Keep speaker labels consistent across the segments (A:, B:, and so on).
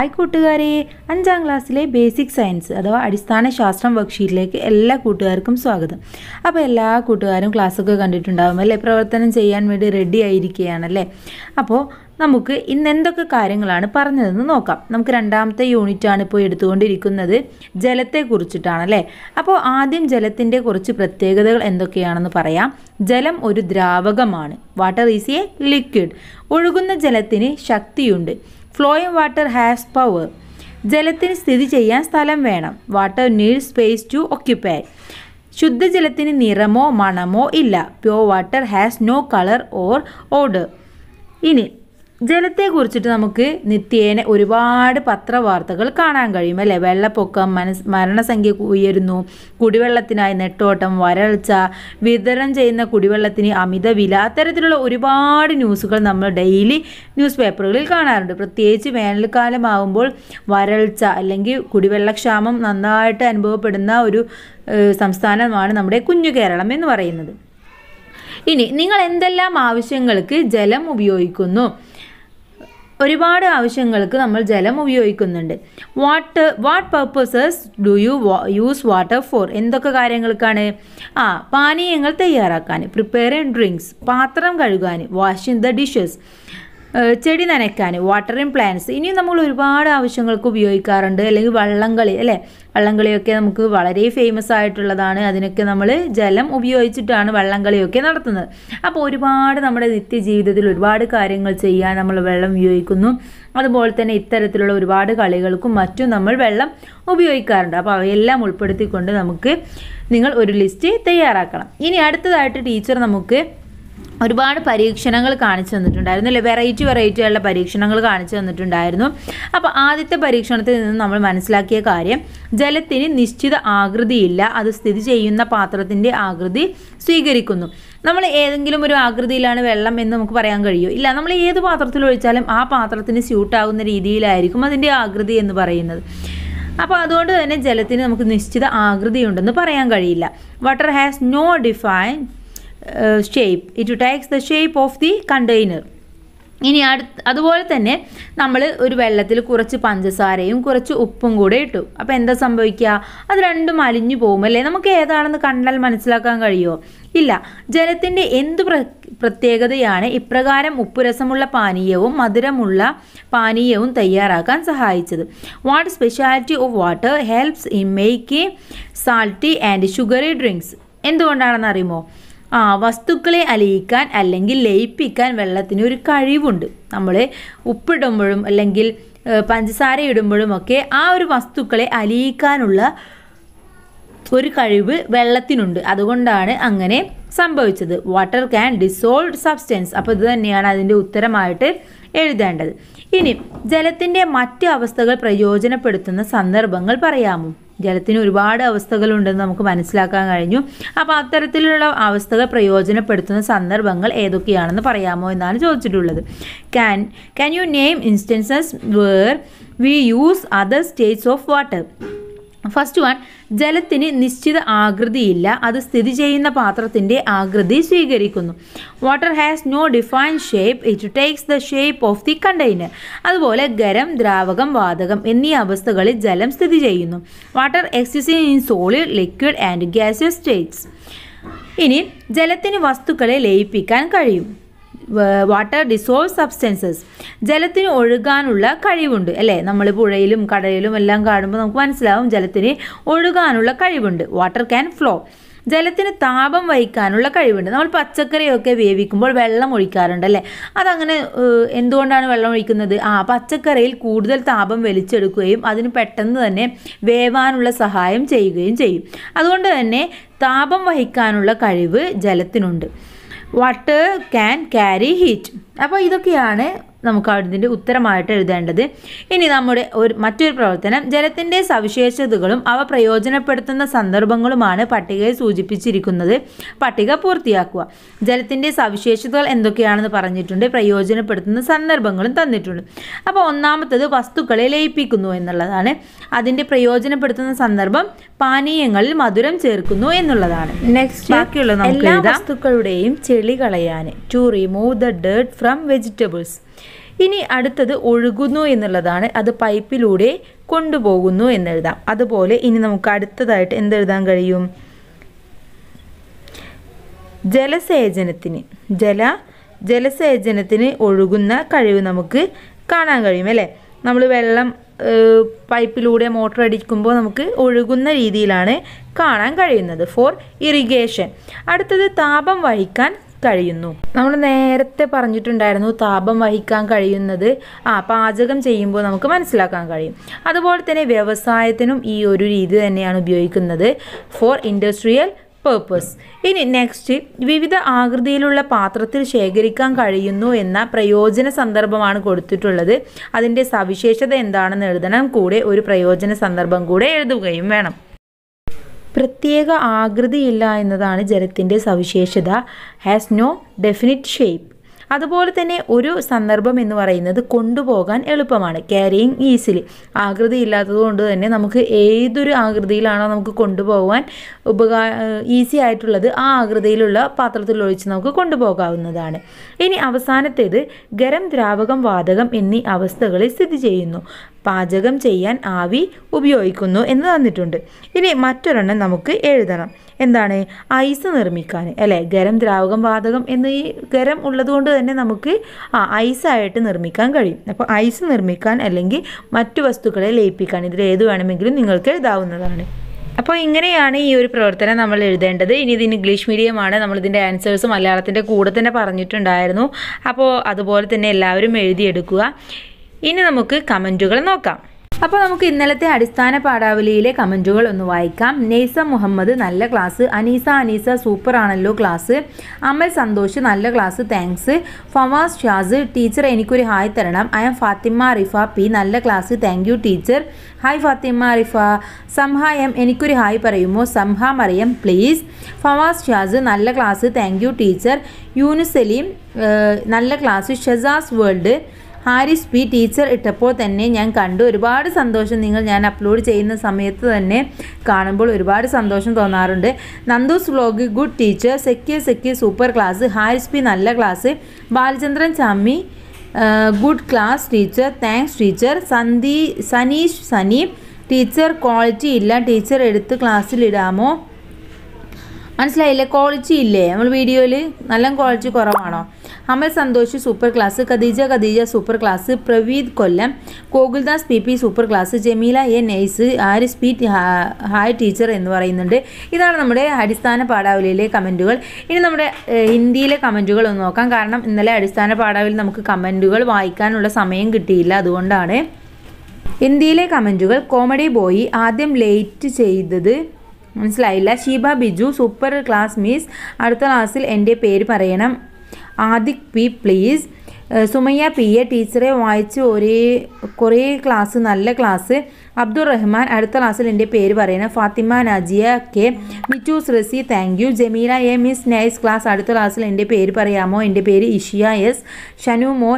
A: Hi കൂട്ടുകാരെ, 5ാം ക്ലാസ്സിലെ basic science അഥവാ അടിസ്ഥാന ശാസ്ത്രം വർക്ക്ഷീറ്റിലേക്ക് എല്ലാ കൂട്ടുകാർക്കും സ്വാഗതം. അപ്പോൾ എല്ലാ കൂട്ടുകാരും ക്ലാസ്സൊക്കെ കണ്ടിട്ടുണ്ടാകും അല്ലേ? പ്രവർത്തനം ചെയ്യാൻ വേണ്ടി റെഡി ആയിരിക്കുകയാണല്ലേ? അപ്പോൾ നമുക്ക് ഇന്ന് എന്തൊക്കെ കാര്യങ്ങളാണ് പറഞ്ഞതെന്ന് നോക്കാം. നമുക്ക് 2ാമത്തെ യൂണിറ്റാണ് ഇപ്പോൾ എടുത്തുകൊണ്ടിരിക്കുന്നത്, ജലത്തെക്കുറിച്ചിട്ടാണല്ലേ? അപ്പോൾ ആദ്യം ജലത്തിൻ്റെ കുറച്ച് പ്രത്യേകതകൾ എന്തൊക്കെയാണെന്ന് പറയാം. ജലം ഒരു ദ്രാവകമാണ്. Water is a liquid. ഒഴുകുന്ന ജലത്തിന് ശക്തിയുണ്ട്. Flowing water has power. ജലത്തിന് സ്ഥിതി ചെയ്യാൻ സ്ഥലം വേണം. Water needs space to occupy. ശുദ്ധജലത്തിന് നിറമോ മണമോ ഇല്ല. Pure water has no colour or order. ഇനി ജലത്തെക്കുറിച്ചിട്ട് നമുക്ക് നിത്യേന ഒരുപാട് പത്രവാർത്തകൾ കാണാൻ കഴിയും അല്ലേ? വെള്ളപ്പൊക്കം, മരണസംഖ്യ ഉയരുന്നു, കുടിവെള്ളത്തിനായി നെട്ടോട്ടം, വരൾച്ച, വിതരണം ചെയ്യുന്ന കുടിവെള്ളത്തിന് അമിത വില, അത്തരത്തിലുള്ള ഒരുപാട് ന്യൂസുകൾ നമ്മൾ ഡെയിലി ന്യൂസ് പേപ്പറുകളിൽ കാണാറുണ്ട്. പ്രത്യേകിച്ച് വേനൽക്കാലമാകുമ്പോൾ വരൾച്ച അല്ലെങ്കിൽ കുടിവെള്ളക്ഷാമം നന്നായിട്ട് അനുഭവപ്പെടുന്ന ഒരു സംസ്ഥാനമാണ് നമ്മുടെ കുഞ്ഞു കേരളം എന്ന് പറയുന്നത്. ഇനി നിങ്ങൾ എന്തെല്ലാം ആവശ്യങ്ങൾക്ക് ജലം ഉപയോഗിക്കുന്നു? ഒരുപാട് ആവശ്യങ്ങൾക്ക് നമ്മൾ ജലം ഉപയോഗിക്കുന്നുണ്ട്. What purposes do you use water for? എന്തൊക്കെ കാര്യങ്ങൾക്കാണ്? പാനീയങ്ങൾ തയ്യാറാക്കാൻ, പ്രിപ്പയറിങ് ഡ്രിങ്ക്സ്, പാത്രം കഴുകാൻ, വാഷിംഗ് ദ ഡിഷസ്, ചെടി നനയ്ക്കാൻ, വാട്ടറിങ് പ്ലാന്റ്സ്. ഇനിയും നമ്മൾ ഒരുപാട് ആവശ്യങ്ങൾക്ക് ഉപയോഗിക്കാറുണ്ട്. അല്ലെങ്കിൽ വള്ളംകളി അല്ലേ? വള്ളംകളിയൊക്കെ നമുക്ക് വളരെ ഫേമസ് ആയിട്ടുള്ളതാണ്. അതിനൊക്കെ നമ്മൾ ജലം ഉപയോഗിച്ചിട്ടാണ് വള്ളംകളിയൊക്കെ നടത്തുന്നത്. അപ്പോൾ ഒരുപാട് നമ്മുടെ നിത്യജീവിതത്തിൽ ഒരുപാട് കാര്യങ്ങൾ ചെയ്യാൻ നമ്മൾ വെള്ളം ഉപയോഗിക്കുന്നു. അതുപോലെ തന്നെ ഇത്തരത്തിലുള്ള ഒരുപാട് കളികൾക്കും മറ്റും നമ്മൾ വെള്ളം ഉപയോഗിക്കാറുണ്ട്. അപ്പോൾ അവയെല്ലാം ഉൾപ്പെടുത്തിക്കൊണ്ട് നിങ്ങൾ ഒരു ലിസ്റ്റ് തയ്യാറാക്കണം. ഇനി അടുത്തതായിട്ട് ടീച്ചർ നമുക്ക് ഒരുപാട് പരീക്ഷണങ്ങൾ കാണിച്ചു തന്നിട്ടുണ്ടായിരുന്നു അല്ലേ? വെറൈറ്റിയുള്ള പരീക്ഷണങ്ങൾ കാണിച്ചു തന്നിട്ടുണ്ടായിരുന്നു. അപ്പോൾ ആദ്യത്തെ പരീക്ഷണത്തിൽ നിന്ന് നമ്മൾ മനസ്സിലാക്കിയ കാര്യം, ജലത്തിന് നിശ്ചിത ആകൃതിയില്ല. അത് സ്ഥിതി ചെയ്യുന്ന പാത്രത്തിൻ്റെ ആകൃതി സ്വീകരിക്കുന്നു. നമ്മൾ ഏതെങ്കിലും ഒരു ആകൃതിയിലാണ് വെള്ളം എന്ന് നമുക്ക് പറയാൻ കഴിയുമോ? ഇല്ല. നമ്മൾ ഏത് പാത്രത്തിൽ ഒഴിച്ചാലും ആ പാത്രത്തിന് സ്യൂട്ടാകുന്ന രീതിയിലായിരിക്കും അതിൻ്റെ ആകൃതി എന്ന് പറയുന്നത്. അപ്പോൾ അതുകൊണ്ട് തന്നെ ജലത്തിന് നമുക്ക് നിശ്ചിത ആകൃതി ഉണ്ടെന്ന് പറയാൻ കഴിയില്ല. Water has no define shape. It takes the shape of the container. ഇനി അതുപോലെ തന്നെ നമ്മൾ ഒരു വെള്ളത്തിൽ കുറച്ച് പഞ്ചസാരയും കുറച്ച് ഉപ്പും കൂടെ ഇട്ടു. അപ്പോൾ എന്താ സംഭവിക്കുക? അത് രണ്ടും അലിഞ്ഞു പോകും അല്ലേ? നമുക്ക് ഏതാണെന്ന് കണ്ടാൽ മനസ്സിലാക്കാൻ കഴിയുമോ? ഇല്ല. ജലത്തിൻ്റെ എന്ത് പ്രത്യേകതയാണ് ഇപ്രകാരം ഉപ്പുരസമുള്ള പാനീയവും മധുരമുള്ള പാനീയവും തയ്യാറാക്കാൻ സഹായിച്ചത്? What speciality of water helps in making salty and sugary drinks? എന്തുകൊണ്ടാണെന്ന് അറിയുമോ? വസ്തുക്കളെ അലിയിക്കാൻ അല്ലെങ്കിൽ ലയിപ്പിക്കാൻ വെള്ളത്തിന് ഒരു കഴിവുണ്ട്. നമ്മൾ ഉപ്പിടുമ്പോഴും അല്ലെങ്കിൽ പഞ്ചസാര ഇടുമ്പോഴും ഒക്കെ ആ ഒരു വസ്തുക്കളെ അലിയിക്കാനുള്ള ഒരു കഴിവ് വെള്ളത്തിനുണ്ട്. അതുകൊണ്ടാണ് അങ്ങനെ സംഭവിച്ചത്. Water can dissolve substance. അപ്പോൾ ഇത് തന്നെയാണ് അതിൻ്റെ ഉത്തരമായിട്ട് എഴുതേണ്ടത്. ഇനി ജലത്തിൻ്റെ മറ്റ് അവസ്ഥകൾ പ്രയോജനപ്പെടുത്തുന്ന സന്ദർഭങ്ങൾ പറയാമോ? ജലത്തിന് ഒരുപാട് അവസ്ഥകളുണ്ടെന്ന് നമുക്ക് മനസ്സിലാക്കാൻ കഴിഞ്ഞു. അപ്പോൾ അത്തരത്തിലുള്ള അവസ്ഥകൾ പ്രയോജനപ്പെടുത്തുന്ന സന്ദർഭങ്ങൾ ഏതൊക്കെയാണെന്ന് പറയാമോ എന്നാണ് ചോദിച്ചിട്ടുള്ളത്. Can you name instances where we use other states of water? First one, ജലത്തിന് നിശ്ചിത ആകൃതിയില്ല. അത് സ്ഥിതി ചെയ്യുന്ന പാത്രത്തിൻ്റെ ആകൃതി സ്വീകരിക്കുന്നു. Water has no define shape. It takes the shape of the container. അതുപോലെ ഖരം, ദ്രാവകം, വാതകം എന്നീ അവസ്ഥകളിൽ ജലം സ്ഥിതി ചെയ്യുന്നു. Water exist in solid, liquid and gaseous states. ഇനി ജലത്തിന് വസ്തുക്കളെ ലയിപ്പിക്കാൻ കഴിയും. Water dissolve substances. ജലത്തിന് ഒഴുകാനുള്ള കഴിവുണ്ട് അല്ലേ? നമ്മൾ പുഴയിലും കടലിലും എല്ലാം കാണുമ്പോൾ നമുക്ക് മനസ്സിലാവും ജലത്തിന് ഒഴുകാനുള്ള കഴിവുണ്ട്. Water can flow. ജലത്തിന് താപം വഹിക്കാനുള്ള കഴിവുണ്ട്. നമ്മൾ പച്ചക്കറിയൊക്കെ വേവിക്കുമ്പോൾ വെള്ളം ഒഴിക്കാറുണ്ട് അല്ലേ? അതങ്ങനെ എന്തുകൊണ്ടാണ് വെള്ളം ഒഴിക്കുന്നത്? പച്ചക്കറിയിൽ കൂടുതൽ താപം വലിച്ചെടുക്കുകയും അതിന് പെട്ടെന്ന് തന്നെ വേവാനുള്ള സഹായം ചെയ്യുകയും ചെയ്യും. അതുകൊണ്ട് തന്നെ താപം വഹിക്കാനുള്ള കഴിവ് ജലത്തിനുണ്ട്. Water can carry heat. അപ്പോൾ ഇതൊക്കെയാണ് നമുക്ക് അതിൻ്റെ ഉത്തരമായിട്ട് എഴുതേണ്ടത്. ഇനി നമ്മുടെ മറ്റൊരു പ്രവർത്തനം, ജലത്തിൻ്റെ സവിശേഷതകളും അവ പ്രയോജനപ്പെടുത്തുന്ന സന്ദർഭങ്ങളുമാണ് പട്ടികയിൽ സൂചിപ്പിച്ചിരിക്കുന്നത്. പട്ടിക പൂർത്തിയാക്കുക. ജലത്തിൻ്റെ സവിശേഷതകൾ എന്തൊക്കെയാണെന്ന് പറഞ്ഞിട്ടുണ്ട്, പ്രയോജനപ്പെടുത്തുന്ന സന്ദർഭങ്ങളും തന്നിട്ടുണ്ട്. അപ്പോൾ ഒന്നാമത്തത് വസ്തുക്കളെ ലയിപ്പിക്കുന്നു എന്നുള്ളതാണ്. അതിൻ്റെ പ്രയോജനപ്പെടുത്തുന്ന സന്ദർഭം പാനീയങ്ങളിൽ മധുരം ചേർക്കുന്നു എന്നുള്ളതാണ്. നെക്സ്റ്റ് ബാക്കിയുള്ള എല്ലാ വസ്തുക്കളുടെയും ചെളി കളയാൻ, to remove the dirt from vegetables. ഇനി അടുത്തത് ഒഴുകുന്നു എന്നുള്ളതാണ്. അത് പൈപ്പിലൂടെ കൊണ്ടുപോകുന്നു എന്നെഴുതാം. അതുപോലെ ഇനി നമുക്ക് അടുത്തതായിട്ട് എന്തെഴുതാൻ കഴിയും? ജലസേചനത്തിന് ഒഴുകുന്ന കഴിവ് നമുക്ക് കാണാൻ കഴിയും അല്ലേ? നമ്മൾ വെള്ളം പൈപ്പിലൂടെ മോട്ടർ അടിക്കുമ്പോൾ നമുക്ക് ഒഴുകുന്ന രീതിയിലാണ് കാണാൻ കഴിയുന്നത്. For irrigation. അടുത്തത് താപം വഹിക്കാൻ കഴിയുന്നു. നമ്മൾ നേരത്തെ പറഞ്ഞിട്ടുണ്ടായിരുന്നു താപം വഹിക്കാൻ കഴിയുന്നത് പാചകം ചെയ്യുമ്പോൾ നമുക്ക് മനസ്സിലാക്കാൻ കഴിയും. അതുപോലെ തന്നെ വ്യവസായത്തിനും ഈ ഒരു രീതി തന്നെയാണ് ഉപയോഗിക്കുന്നത്. For industrial purpose. ഇനി നെക്സ്റ്റ്, വിവിധ ആകൃതിയിലുള്ള പാത്രത്തിൽ ശേഖരിക്കാൻ കഴിയുന്നു എന്ന പ്രയോജന സന്ദർഭമാണ് കൊടുത്തിട്ടുള്ളത്. അതിൻ്റെ സവിശേഷത എന്താണെന്ന് എഴുതണം. കൂടെ ഒരു പ്രയോജന സന്ദർഭം കൂടെ എഴുതുകയും വേണം. പ്രത്യേക ആകൃതിയില്ല എന്നതാണ് ജലത്തിൻ്റെ സവിശേഷത. Has no definite shape. അതുപോലെ തന്നെ ഒരു സന്ദർഭം എന്ന് പറയുന്നത് കൊണ്ടുപോകാൻ എളുപ്പമാണ്. Carrying easily. ആകൃതി ഇല്ലാത്തത് കൊണ്ട് തന്നെ നമുക്ക് ഏതൊരു ആകൃതിയിലാണോ നമുക്ക് കൊണ്ടുപോകാൻ ഈസി ആയിട്ടുള്ളത് ആ ആകൃതിയിലുള്ള പാത്രത്തിൽ ഒഴിച്ച് നമുക്ക് കൊണ്ടുപോകാവുന്നതാണ്. ഇനി അവസാനത്തേത് ഗരം, ദ്രാവകം, വാതകം എന്നീ അവസ്ഥകളിൽ സ്ഥിതി ചെയ്യുന്നു. പാചകം ചെയ്യാൻ ആവി ഉപയോഗിക്കുന്നു എന്ന് തന്നിട്ടുണ്ട്. ഇനി മറ്റൊരെണ്ണം നമുക്ക് എഴുതണം. എന്താണ്? ഐസ് നിർമ്മിക്കാൻ അല്ലേ? ഗരം, ദ്രാവകം, വാതകം എന്നീ ഗരം ഉള്ളത് കൊണ്ട് തന്നെ നമുക്ക് ഐസായിട്ട് നിർമ്മിക്കാൻ കഴിയും. അപ്പോൾ ഐസ് നിർമ്മിക്കാൻ അല്ലെങ്കിൽ മറ്റു വസ്തുക്കളെ ലയിപ്പിക്കാൻ, ഇതിൽ ഏത് വേണമെങ്കിലും നിങ്ങൾക്ക് എഴുതാവുന്നതാണ്. അപ്പോൾ ഇങ്ങനെയാണ് ഈ ഒരു പ്രവർത്തനം നമ്മൾ എഴുതേണ്ടത്. ഇനി ഇത് ഇംഗ്ലീഷ് മീഡിയമാണ്. നമ്മളിതിൻ്റെ ആൻസേഴ്സ് മലയാളത്തിൻ്റെ കൂടെ തന്നെ പറഞ്ഞിട്ടുണ്ടായിരുന്നു. അപ്പോൾ അതുപോലെ തന്നെ എല്ലാവരും എഴുതിയെടുക്കുക. ഇനി നമുക്ക് കമൻറ്റുകൾ നോക്കാം. അപ്പോൾ നമുക്ക് ഇന്നലത്തെ അടിസ്ഥാന പാഠാവലിയിലെ കമൻറ്റുകൾ ഒന്ന് വായിക്കാം. നെയ്സ മുഹമ്മദ് നല്ല ക്ലാസ്. അനീസ സൂപ്പർ ആണല്ലോ ക്ലാസ്. അമൽ സന്തോഷ് നല്ല class thanks. Fawas Shas teacher എനിക്കൊരു ഹായ് തരണം. I am Fathima Rifa P നല്ല class thank you teacher. Hi Fathima Rifa. Samha M എനിക്കൊരു ഹായ് പറയുമോ? സംഹ മറിയം പ്ലീസ്. ഫവാസ് ഷാസ് നല്ല class thank you teacher. Yunus Saleem നല്ല class. Shazas world. Haris P teacher ഇട്ടപ്പോൾ തന്നെ ഞാൻ കണ്ടു. ഒരുപാട് സന്തോഷം. ഞാൻ അപ്ലോഡ് ചെയ്യുന്ന സമയത്ത് തന്നെ കാണുമ്പോൾ ഒരുപാട് സന്തോഷം തോന്നാറുണ്ട്. Nandus vlog good teacher. Secure super class. Haris P നല്ല class. Balachandran Chammi good class teacher thanks teacher. Sani teacher quality ഇല്ല, ടീച്ചർ എടുത്ത് ക്ലാസ്സിലിടാമോ? മനസ്സിലായില്ലേ? ക്വാളിറ്റി ഇല്ലേ നമ്മൾ വീഡിയോയിൽ? നല്ല ക്വാളിറ്റി കുറവാണോ? Amal Santhosh super class. Khadeeja super class. Praveed Kollam. Gokuldas P super class. Jameela A nice. Aris P hi teacher എന്ന് പറയുന്നുണ്ട്. ഇതാണ് നമ്മുടെ അടിസ്ഥാന പാഠാവലിയിലെ കമൻറ്റുകൾ. ഇനി നമ്മുടെ ഹിന്ദിയിലെ കമൻറ്റുകൾ ഒന്ന് നോക്കാം. കാരണം ഇന്നലെ അടിസ്ഥാന പാഠാവലിയിൽ നമുക്ക് കമൻറ്റുകൾ വായിക്കാനുള്ള സമയം കിട്ടിയില്ല, അതുകൊണ്ടാണ്. ഹിന്ദിയിലെ കമൻറ്റുകൾ. കോമഡി ബോയ് ആദ്യം ലേറ്റ് ചെയ്തത് മനസ്സിലായില്ല. Sheeba Biju super class miss. അടുത്ത ക്ലാസ്സിൽ എൻ്റെ പേര് പറയണം. Adik P please. Sumayya P A ടീച്ചറെ വായിച്ച് കുറേ ക്ലാസ് നല്ല ക്ലാസ്. അബ്ദുൾ റഹ്മാൻ അടുത്ത ക്ലാസ്സിൽ എൻ്റെ പേര് പറയണം. Fathima Najiya K. Mittus Rasi thank you. Jameela A miss nice class. അടുത്ത ക്ലാസ്സിൽ എൻ്റെ പേര് പറയാമോ? എൻ്റെ പേര് ഇഷിയ എസ്. ഷനു മോൻ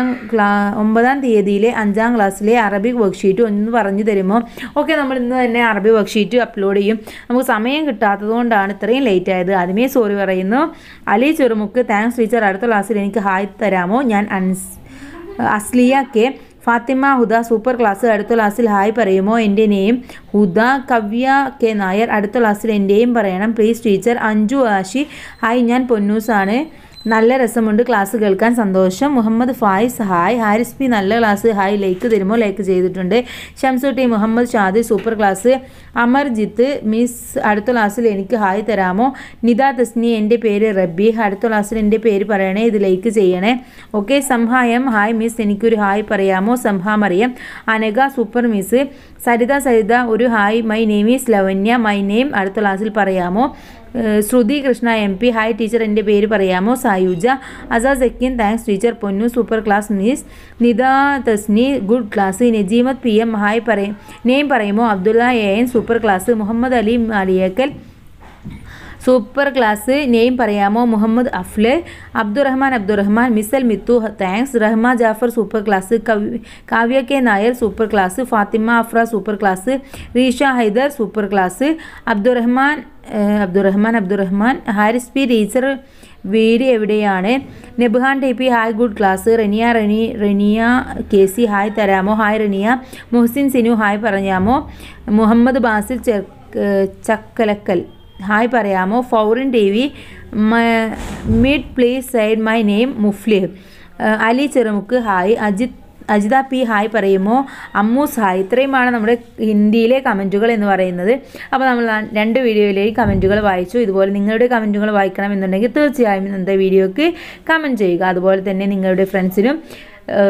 A: 9-ാം തീയതിയിലെ 5-ാം ക്ലാസ്സിലെ അറബിക് വർക്ക്ഷീറ്റ് ഒന്ന് പറഞ്ഞു തരുമോ? ഓക്കെ, നമ്മൾ ഇന്ന് തന്നെ അറബി വർക്ക്ഷീറ്റ് അപ്ലോഡ് ചെയ്യും. നമുക്ക് സമയം കിട്ടാത്തത് കൊണ്ടാണ് ഇത്രയും ലേറ്റ് ആയത്. ആദ്യമേ സോറി പറയുന്നു. Ali Cherumukku thanks teacher. അടുത്ത ക്ലാസ്സിൽ എനിക്ക് ഹായ് തരാമോ? ഞാൻ Asliya K. Fathima Huda super class. അടുത്ത ക്ലാസ്സിൽ ഹായ് പറയുമോ? എൻ്റെ നെയിം ഹുദ. കവ്യ കെ നായർ. അടുത്ത ക്ലാസ്സിൽ എൻ്റെയും പറയണം please teacher. Anju Ashi hi, ഞാൻ പൊന്നൂസാണ്. നല്ല രസമുണ്ട് ക്ലാസ് കേൾക്കാൻ, സന്തോഷം. മുഹമ്മദ് ഫായിസ് ഹായ്. ഹാരിസ് പി നല്ല ക്ലാസ്. ഹായ്, ലൈക്ക് തരുമോ? ലൈക്ക് ചെയ്തിട്ടുണ്ട്. Shamsutty Muhammad Shadi super class. Amarjith miss അടുത്ത ക്ലാസ്സിൽ എനിക്ക് ഹായ് തരാമോ? നിദ തസ്നി എൻ്റെ പേര് റബ്ബി. അടുത്ത ക്ലാസ്സിൽ എൻ്റെ പേര് പറയണേ, ഇത് ലൈക്ക് ചെയ്യണേ. ഓക്കെ. സംഹായം ഹായ് മിസ്, എനിക്കൊരു ഹായ് പറയാമോ? സംഹാ മറിയം. Anagha super miss. സരിത ഒരു hi. My name is Lavanya. My name അടുത്ത ക്ലാസ്സിൽ പറയാമോ? Shruthi Krishna M P hi teacher, എൻ്റെ പേര് പറയാമോ? സായുജ. അസാസ് സെക്കിൻ thanks teacher. Ponnu super class miss. Nida Tasni good class. Najeemath P M hi name പറയുമോ? Abdulla A N super class. Muhammad Ali Aliyakkal super class. Name പറയാമോ? Muhammad അഫ്ല്. Abdurahman Misal Mithu thanks. Rahma Jafar super class. Kavya K Nair super class. Fathima Afra super class. Reesha Haider super class. Abdurahman Haris P teacher വീട് എവിടെയാണ്? നെബ്ഹാൻ T hi good class. Renia K C hi തരാമോ? Hi Renia. Muhsin Sinu hi പറയാമോ? Muhammad Basil Chakkalakkal hi പറയാമോ? Faurin T V mid please side my name Muflih. Ali Cherumukku hi. Ajitha P hi പറയുമോ? Ammus hi. ഇത്രയുമാണ് നമ്മുടെ ഹിന്ദിയിലെ കമൻറ്റുകൾ എന്ന് പറയുന്നത്. അപ്പോൾ നമ്മൾ 2 വീഡിയോയിലേക്ക് കമൻറ്റുകൾ വായിച്ചു. ഇതുപോലെ നിങ്ങളുടെ കമൻറ്റുകൾ വായിക്കണം എന്നുണ്ടെങ്കിൽ തീർച്ചയായും ഇന്നത്തെ വീഡിയോയ്ക്ക് കമൻറ്റ് ചെയ്യുക. അതുപോലെ തന്നെ നിങ്ങളുടെ ഫ്രണ്ട്സിനും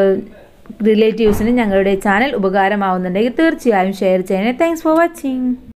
A: റിലേറ്റീവ്സിനും ഞങ്ങളുടെ ചാനൽ ഉപകാരമാവുന്നുണ്ടെങ്കിൽ തീർച്ചയായും ഷെയർ ചെയ്യണേ. Thanks for watching.